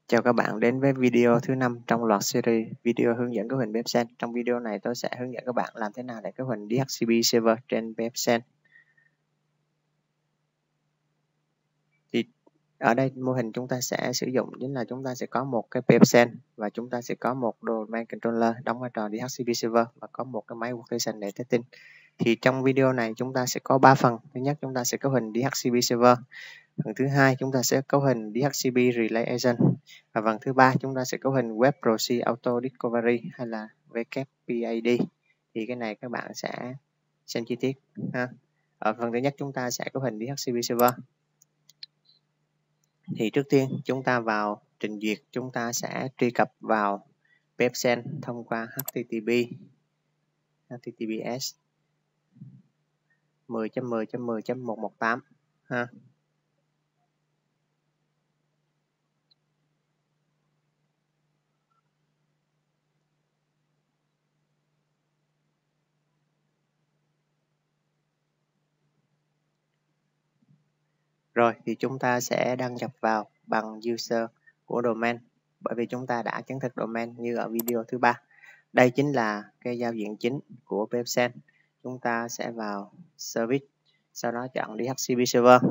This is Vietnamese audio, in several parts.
Chào các bạn đến với video thứ 5 trong loạt series video hướng dẫn cấu hình PFSense. Trong video này tôi sẽ hướng dẫn các bạn làm thế nào để cấu hình DHCP server trên PFSense. Thì ở đây mô hình chúng ta sẽ sử dụng chính là chúng ta sẽ có một cái PFSense và chúng ta sẽ có một domain controller đóng vai trò DHCP server và có một cái máy workstation để testing. Thì trong video này chúng ta sẽ có 3 phần. Thứ nhất chúng ta sẽ cấu hình DHCP server. Phần thứ hai chúng ta sẽ cấu hình DHCP Relay Agent và phần thứ ba chúng ta sẽ cấu hình Web Proxy Auto Discovery hay là WPAD. Thì cái này các bạn sẽ xem chi tiết ha. Ở phần thứ nhất chúng ta sẽ cấu hình DHCP server. Thì trước tiên chúng ta vào trình duyệt, chúng ta sẽ truy cập vào PFSense thông qua HTTPS 10.10.10.118 ha. Rồi thì chúng ta sẽ đăng nhập vào bằng user của domain, bởi vì chúng ta đã chứng thực domain như ở video thứ 3. Đây chính là cái giao diện chính của PFSense. Chúng ta sẽ vào service, sau đó chọn DHCP server.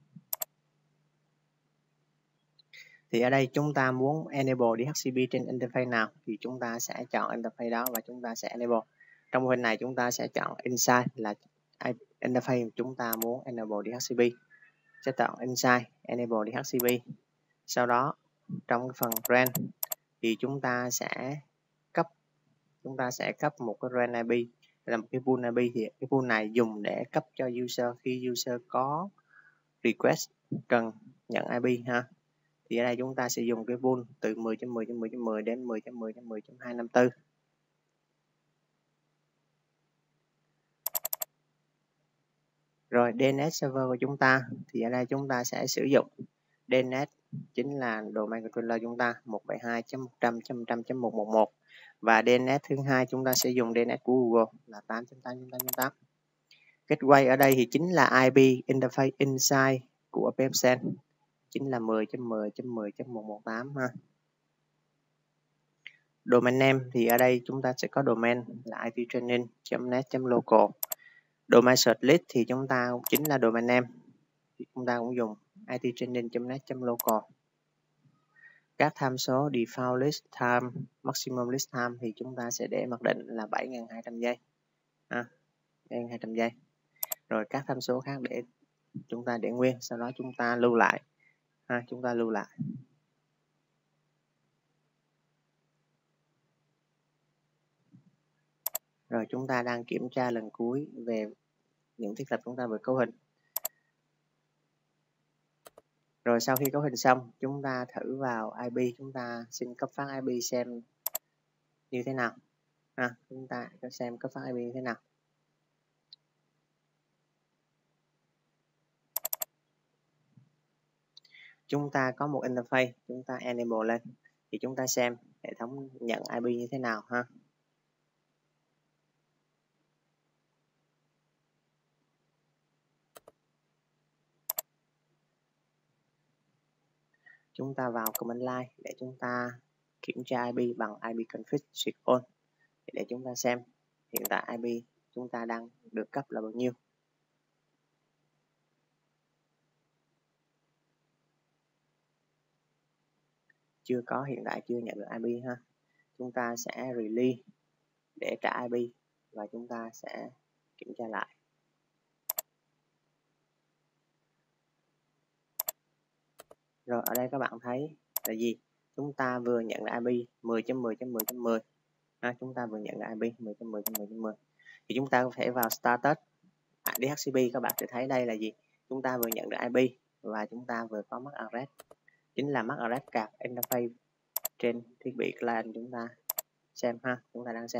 Thì ở đây chúng ta muốn enable DHCP trên interface nào thì chúng ta sẽ chọn interface đó và chúng ta sẽ enable. Trong mô hình này chúng ta sẽ chọn inside là interface chúng ta muốn enable DHCP. Sẽ chọn inside enable DHCP. Sau đó trong phần rent thì chúng ta sẽ cấp một cái rent IP là một cái pool IP. Thì cái pool này dùng để cấp cho user khi user có request cần nhận IP ha. Thì ở đây chúng ta sẽ dùng cái pool từ 10.10.10.10 đến 10.10.10.254. Rồi DNS server của chúng ta thì ở đây chúng ta sẽ sử dụng DNS chính là domain controller chúng ta 172.100.100.111 và DNS thứ hai chúng ta sẽ dùng DNS của Google là 8.8.8.8. Gateway ở đây thì chính là IP interface inside của PFSense chính là 10.10.10.118 ha. Domain name thì ở đây chúng ta sẽ có domain là iptraining.net.local. Domain search list thì chúng ta chính là domain name. Thì chúng ta cũng dùng iptraining.net.local. Các tham số default list time, maximum list time thì chúng ta sẽ để mặc định là 7.200 giây. 7.200 giây. Rồi các tham số khác để chúng ta để nguyên, sau đó chúng ta lưu lại. Chúng ta lưu lại. Rồi chúng ta đang kiểm tra lần cuối về những thiết lập chúng ta vừa cấu hình. Rồi sau khi cấu hình xong, chúng ta thử vào IP, chúng ta xin cấp phát IP xem như thế nào. Chúng ta xem cấp phát IP như thế nào. Chúng ta có một interface, chúng ta enable lên thì chúng ta xem hệ thống nhận IP như thế nào ha. Chúng ta vào command line để chúng ta kiểm tra IP bằng ipconfig switch on để chúng ta xem hiện tại IP chúng ta đang được cấp là bao nhiêu. Chưa có, hiện tại chưa nhận được IP ha. Chúng ta sẽ release để trả IP và chúng ta sẽ kiểm tra lại. Rồi ở đây các bạn thấy là gì? Chúng ta vừa nhận được IP 10.10.10.10. Chúng ta vừa nhận được IP 10.10.10.10. Thì chúng ta có thể vào status DHCP, các bạn sẽ thấy đây là gì? Chúng ta vừa nhận được IP và chúng ta vừa có MAC address. Chính là MAC address card interface trên thiết bị client chúng ta xem ha, chúng ta đang xem.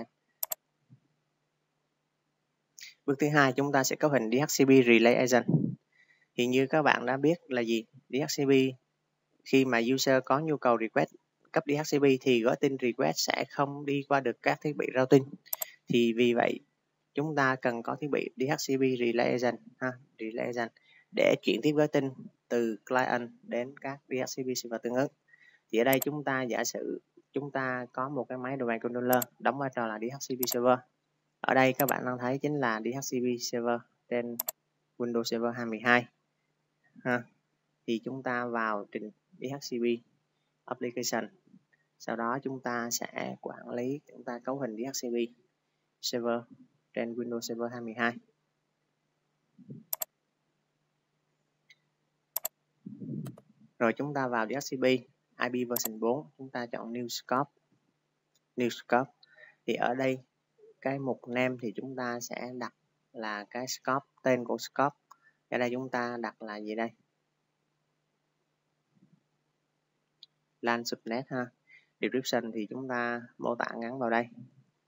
Bước thứ hai chúng ta sẽ cấu hình DHCP Relay Agent. Thì như các bạn đã biết là gì? DHCP khi mà user có nhu cầu request cấp DHCP thì gửi tin request sẽ không đi qua được các thiết bị routing. Thì vì vậy chúng ta cần có thiết bị DHCP Relay Agent Relay Agent để chuyển tiếp gửi tin từ client đến các DHCP server tương ứng. Thì ở đây chúng ta giả sử chúng ta có một cái máy domain controller đóng vai trò là DHCP server. Ở đây các bạn đang thấy chính là DHCP server trên Windows Server 2012 ha. Thì chúng ta vào trình DHCP application, sau đó chúng ta sẽ quản lý, chúng ta cấu hình DHCP server trên Windows Server 2012. Rồi chúng ta vào DHCP IP version 4, chúng ta chọn New Scope. Thì ở đây cái mục name thì chúng ta sẽ đặt là cái scope, tên của scope. Ở đây chúng ta đặt là gì đây? LAN subnet ha. Description thì chúng ta mô tả ngắn vào đây.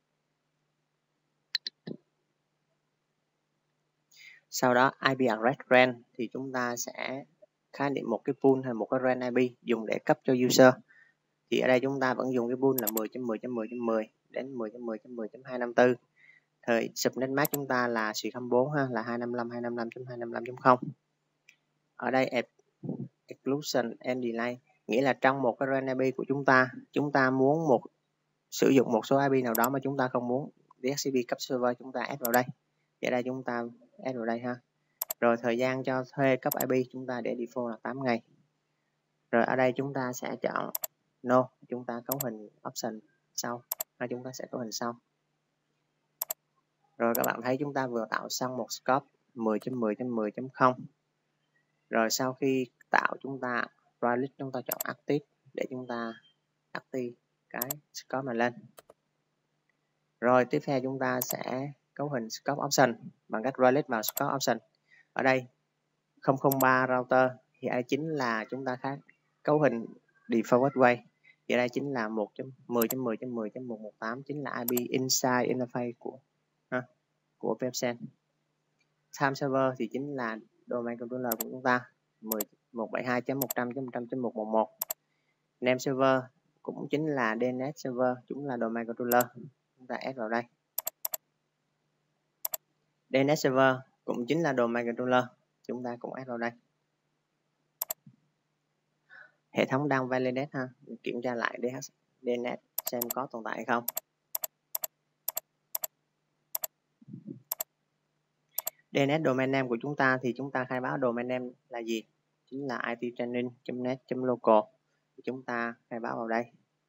Sau đó IP address range thì chúng ta sẽ khái niệm một cái pool hay một cái range IP dùng để cấp cho user. Thì ở đây chúng ta vẫn dùng cái pool là 10.10.10.10 đến 10.10.10.254. Thời subnet mask chúng ta là -24 ha, là 255.255.255.0. Ở đây exclusion and delay nghĩa là trong một cái range IP của chúng ta muốn sử dụng một số IP nào đó mà chúng ta không muốn DHCP cấp server, chúng ta add vào đây. Thì ở đây chúng ta add vào đây ha. Rồi thời gian cho thuê cấp IP chúng ta để default là 8 ngày. Rồi ở đây chúng ta sẽ chọn no, chúng ta cấu hình option sau, chúng ta sẽ cấu hình sau. Rồi các bạn thấy chúng ta vừa tạo xong một scope 10.10.10.0. Rồi sau khi tạo chúng ta right click, chúng ta chọn active để chúng ta active cái scope này lên. Rồi tiếp theo chúng ta sẽ cấu hình scope option bằng cách right click vào scope option. Ở đây 003 router thì đây chính là chúng ta cấu hình default gateway. Thì đây chính là 1.10.10.10.118 chính là IP inside interface của PFSense. Time server thì chính là domain controller của chúng ta 172.100.100.111. Name server cũng chính là DNS server, chúng là domain controller, chúng ta add vào đây. DNS server cũng chính là domain controller, chúng ta cũng add vào đây. Hệ thống đang validate ha, kiểm tra lại DNS xem có tồn tại hay không. DNS domain name của chúng ta thì chúng ta khai báo domain name là gì? Chính là ittraining.net.local. Chúng ta khai báo vào đây.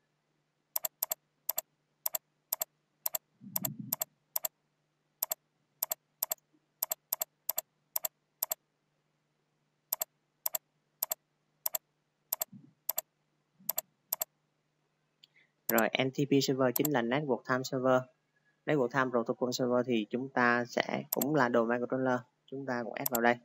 Rồi NTP server chính là Network Time Server. Network Time Protocol Server thì chúng ta sẽ cũng là domain controller, chúng ta cũng add vào đây.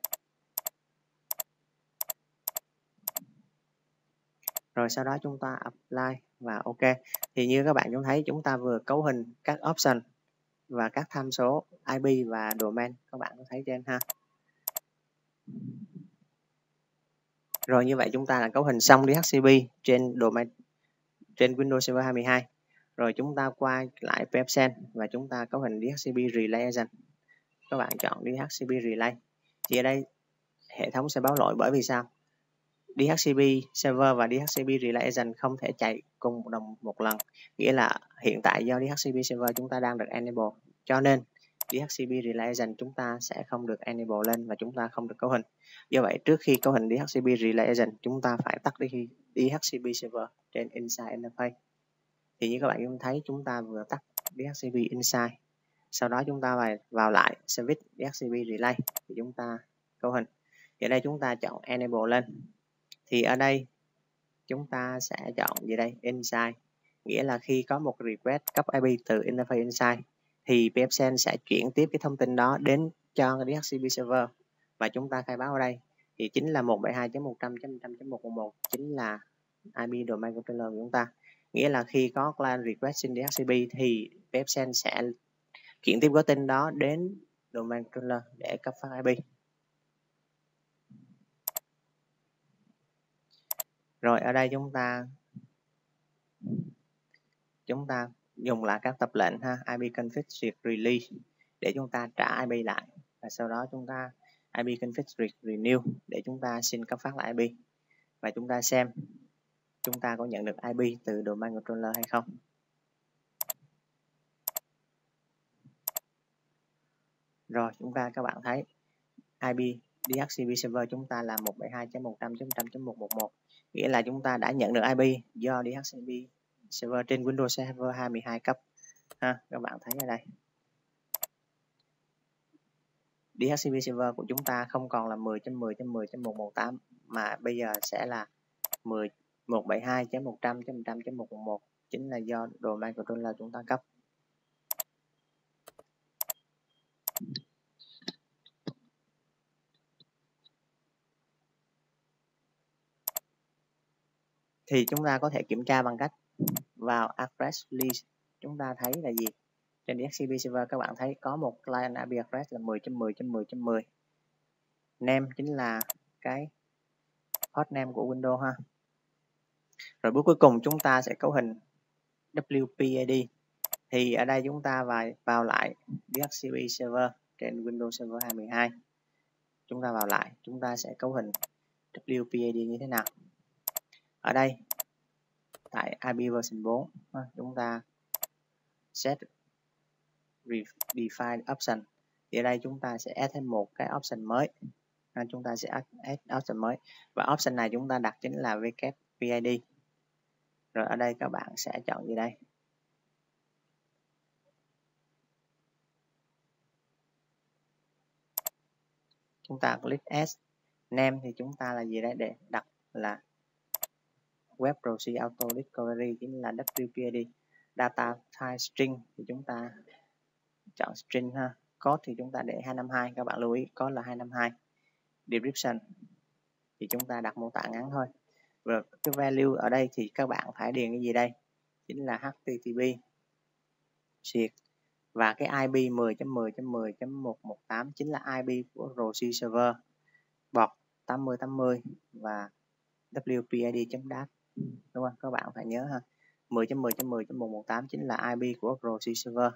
Rồi sau đó chúng ta apply và OK. Thì như các bạn cũng thấy chúng ta vừa cấu hình các option và các tham số IP và domain, các bạn có thấy trên ha. Rồi như vậy chúng ta đã cấu hình xong DHCP trên domain trên Windows Server 2012. Rồi chúng ta qua lại PFSense và chúng ta cấu hình DHCP Relay Agent. Các bạn chọn DHCP Relay. Thì ở đây hệ thống sẽ báo lỗi bởi vì sao? DHCP Server và DHCP Relay Agent không thể chạy cùng một lần. Nghĩa là hiện tại do DHCP Server chúng ta đang được enable, cho nên DHCP Relay Agent chúng ta sẽ không được enable lên và chúng ta không được cấu hình. Do vậy trước khi cấu hình DHCP Relay Agent chúng ta phải tắt đi DHCP Server trên Inside Interface. Thì như các bạn thấy chúng ta vừa tắt DHCP Inside, sau đó chúng ta vào lại Service DHCP Relay thì chúng ta cấu hình. Thì ở đây chúng ta chọn Enable lên. Thì ở đây chúng ta sẽ chọn gì đây? Inside. Nghĩa là khi có một request cấp IP từ Interface Inside thì PFSense sẽ chuyển tiếp cái thông tin đó đến cho DHCP Server và chúng ta khai báo ở đây thì chính là 172.100.100.111 chính là IP domain controller của chúng ta. Nghĩa là khi có client request xin DHCP thì PFSense sẽ chuyển tiếp gói tin đó đến domain controller để cấp phát IP. Rồi ở đây chúng ta dùng lại các tập lệnh ha, IP config read release để chúng ta trả IP lại và sau đó chúng ta IP config read renew để chúng ta xin cấp phát lại IP và chúng ta xem chúng ta có nhận được IP từ domain controller hay không. Rồi các bạn thấy IP DHCP server chúng ta là 172.100.100.111, nghĩa là chúng ta đã nhận được IP do DHCP server trên Windows Server 22 cấp ha. Các bạn thấy ở đây DHCP server của chúng ta không còn là 10.10.10.118 mà bây giờ sẽ là 172.100.100.111, chính là do domain controller chúng ta cấp. Thì chúng ta có thể kiểm tra bằng cách vào address list. Chúng ta thấy là gì? Trên DHCP server các bạn thấy có một client IP address là 10.10.10.10. Name chính là cái hostname của Windows ha. Rồi bước cuối cùng chúng ta sẽ cấu hình WPAD. Thì ở đây chúng ta vào lại DHCP server trên Windows Server 2012. Chúng ta vào lại, chúng ta sẽ cấu hình WPAD như thế nào? Ở đây tại IP version 4 chúng ta set define option, thì ở đây chúng ta sẽ add thêm một cái option mới. Chúng ta sẽ add option mới và option này chúng ta đặt chính là WPAD. Rồi ở đây các bạn sẽ chọn gì đây? Chúng ta click add name, thì chúng ta là gì đây? Để đặt là web proxy auto discovery, chính là WPAD. Data type string thì chúng ta chọn string ha. Code thì chúng ta để 252, các bạn lưu ý code là 252. Description thì chúng ta đặt mô tả ngắn thôi. Rồi cái value ở đây thì các bạn phải điền cái gì đây? Chính là HTTP shiệt và cái IP 10.10.10.118 chính là IP của proxy server, port 8080 và WPAD.dat. Đúng không? Các bạn phải nhớ ha. 10.10.10.118 chính là IP của proxy server.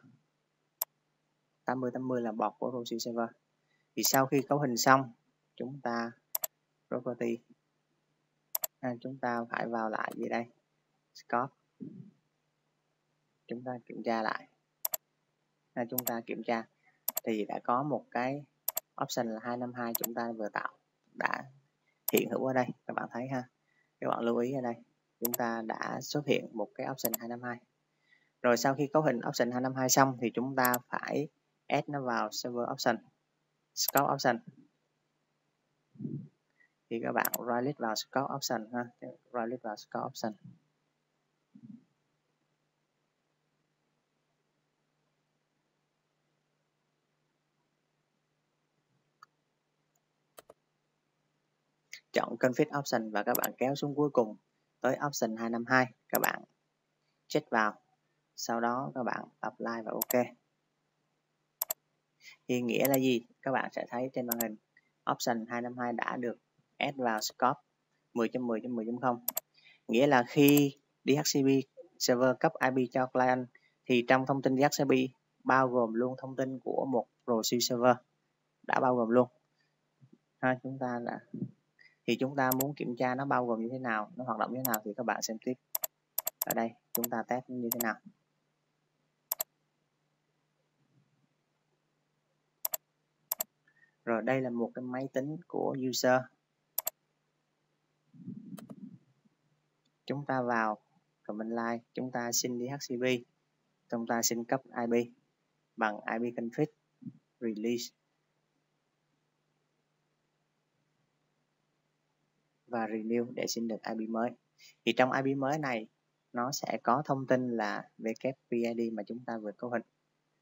8080 là port của proxy server. Thì sau khi cấu hình xong, chúng ta property, chúng ta phải vào lại gì đây? Scope. Chúng ta kiểm tra lại. Chúng ta kiểm tra thì đã có một cái option là 252 chúng ta vừa tạo đã hiện hữu ở đây. Các bạn thấy ha. Các bạn lưu ý ở đây, chúng ta đã xuất hiện một cái option 252. Rồi sau khi cấu hình option 252 xong thì chúng ta phải add nó vào server option, scope option. Thì các bạn right click vào scope option ha, right click vào scope option. Chọn config option và các bạn kéo xuống cuối cùng tới option 252, các bạn check vào, sau đó các bạn apply và ok. Thì nghĩa là gì? Các bạn sẽ thấy trên màn hình option 252 đã được add vào scope 10.10.10.0. Nghĩa là khi DHCP server cấp IP cho client thì trong thông tin DHCP bao gồm luôn thông tin của một proxy server, đã bao gồm luôn ha. Chúng ta muốn kiểm tra nó bao gồm như thế nào, nó hoạt động như thế nào thì các bạn xem tiếp. Ở đây chúng ta test như thế nào. Rồi đây là một cái máy tính của user. Chúng ta vào command line, chúng ta xin DHCP, chúng ta xin cấp IP bằng IP config release và renew để xin được IP mới. Thì trong IP mới này nó sẽ có thông tin là WPAD mà chúng ta vừa cấu hình.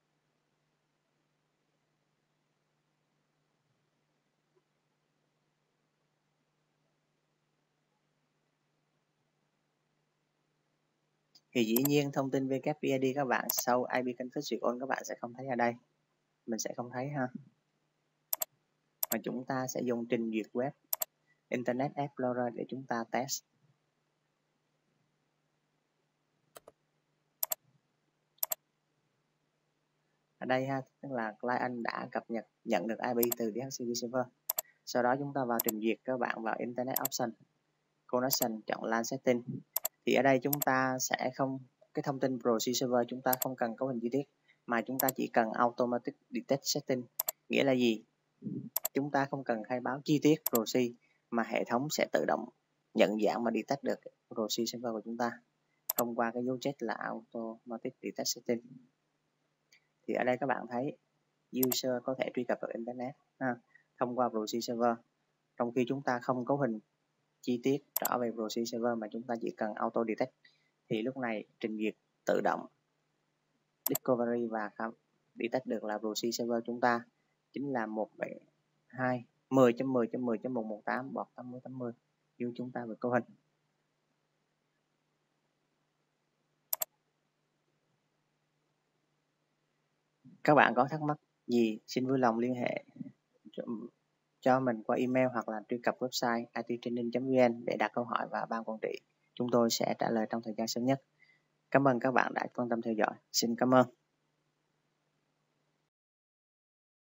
Thì dĩ nhiên thông tin WPAD các bạn sau IP config duyệt all các bạn sẽ không thấy ở đây. Mình sẽ không thấy ha. Mà chúng ta sẽ dùng trình duyệt web Internet Explorer để chúng ta test. Ở đây ha, tức là client đã cập nhật nhận được IP từ DHCP server. Sau đó chúng ta vào trình duyệt, các bạn vào Internet Option, Connection, chọn LAN Setting. Thì ở đây chúng ta sẽ không, cái thông tin proxy server chúng ta không cần cấu hình chi tiết, mà chúng ta chỉ cần automatic detect setting. Nghĩa là gì? Chúng ta không cần khai báo chi tiết proxy, mà hệ thống sẽ tự động nhận dạng mà detect được proxy server của chúng ta thông qua cái dấu check là automatic detect setting. Thì ở đây các bạn thấy user có thể truy cập vào internet thông qua proxy server, trong khi chúng ta không cấu hình chi tiết rõ về proxy server mà chúng ta chỉ cần auto detect, thì lúc này trình duyệt tự động discovery và detect được là proxy server chúng ta chính là 172.10.10.10.118 như chúng ta vừa cấu hình. Các bạn có thắc mắc gì xin vui lòng liên hệ cho mình qua email hoặc là truy cập website ittraining.vn để đặt câu hỏi và ban quản trị chúng tôi sẽ trả lời trong thời gian sớm nhất. Cảm ơn các bạn đã quan tâm theo dõi. Xin cảm ơn.